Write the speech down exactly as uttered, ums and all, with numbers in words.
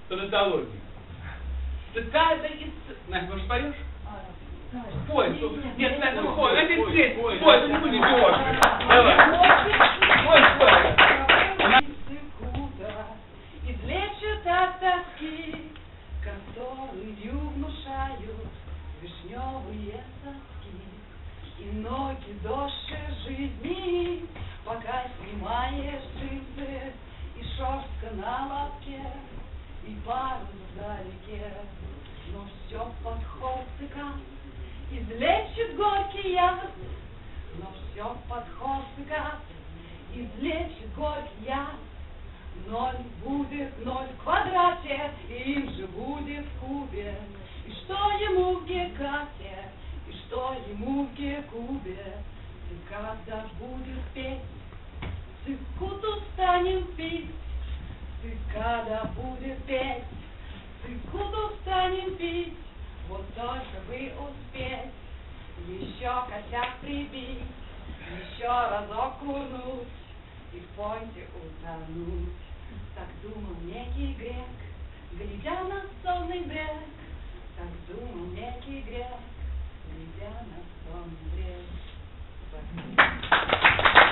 тонатологии. Цикада и... Настя, может, поешь? Спой. Нет, Настя, ну спой. Это здесь. Спой, это не будет дешево. Давай. Спой, спой. Излечит от тоски, которую внушают вишневые соски. И ноги дольше жизни, пока снимаешь джинсы, и шерстка на лобке, и парус вдалеке. Но все под хвостиком излечит горький яд, но все под хвостиком излечит горький яд. Ноль будет ноль в квадрате, и им же будет в кубе. И что ему в гекате, и что ему в гекубе. Ты когда будешь петь, цикуту станем пить. Ты когда будешь петь, цикуту станем пить. Вот только бы успеть еще косяк прибить, еще разок курнуть и в пойте утонуть. Так думал некий грек, глядя на сонный брег. Так думал некий грек, глядя на сонный брег.